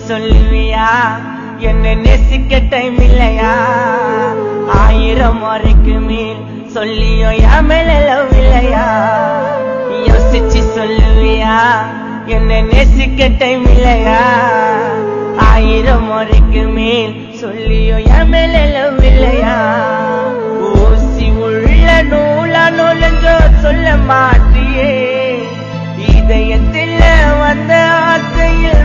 சொல்லுவியா என்ன நேசிக்க டைம் இல்லையா 1000 முறைக்கு மேல் சொல்லியோ என் மேல லவ் இல்லையா யோசிச்சு சொல்லுவியா என்ன நேசிக்க டைம் இல்லையா 1000 முறைக்கு மேல் சொல்லியோ என் மேல லவ் இல்லையா